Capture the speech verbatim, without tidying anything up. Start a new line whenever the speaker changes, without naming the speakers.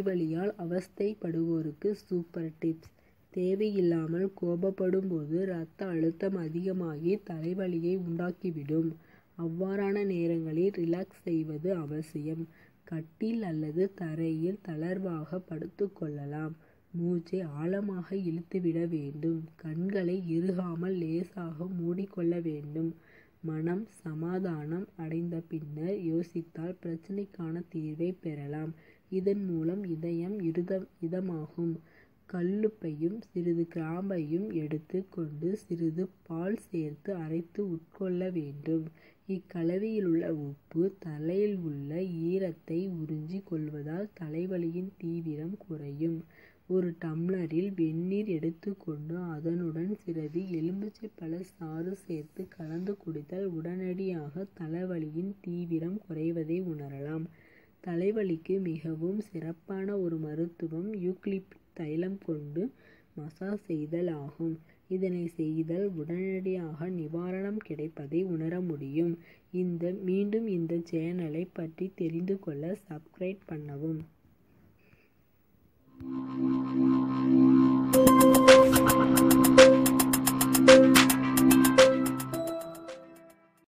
தலைவலியால் அவஸ்தைப்படுவோருக்கு super tips. தேவையில்லாமல் கோபப்படும் போது இரத்த அழுத்தம் அதிகமாகி தலைவலியை உண்டாக்கிவிடும். அவ்வாறான நேரங்களில் ரிலாக்ஸ் செய்வது அவசியம். கட்டில் அல்லது தரையில் தளர்வாக படுத்து கொள்ளலாம். மூச்சை ஆழமாக இழுத்துவிட வேண்டும். கண்களை இறுகாமல் லேசாக மூடிக்கொள்ள வேண்டும். மனம் சமாதானம் அடைந்த பின்னர் யோசித்தால் பிரச்சனைக்கான தீர்வை பெறலாம். இதன் மூலம் இதயம் இருதம் இதமாகும். கல்லுப்பையும் சிறிது கிராம்பையும் எடுத்து கொண்டு சிறிது பால் சேர்த்து அரைத்து உட்கொள்ள வேண்டும். இக்கலவையிலுள்ள உப்பு தலையில் உள்ள ஈரத்தை உறிஞ்சி கொள்வதால் தலைவலியின் தீவிரம் குறையும். ஒரு டம்ளரில் வெந்நீர் எடுத்துக்கொண்டு அதனுடன் சிறிது எலுமிச்சைப்பழ சாறு சேர்த்து கலந்து குடித்தால் உடனடியாக தலைவலியின் தீவிரம் குறைவதை உணரலாம். தலைவலிக்கு மிகவும் சிறப்பான ஒரு மருத்துவம் யூக்கலிப்டஸ் தைலம் கொண்டு மசாஜ் செய்தல் ஆகும். இதனை செய்தால் உடனடியாக நிவாரணம் கிடைப்பதை உணர முடியும். இந்த மீண்டும் இந்த சேனலை பற்றி தெரிந்து கொள்ள சப்ஸ்கிரைப் பண்ணவும்.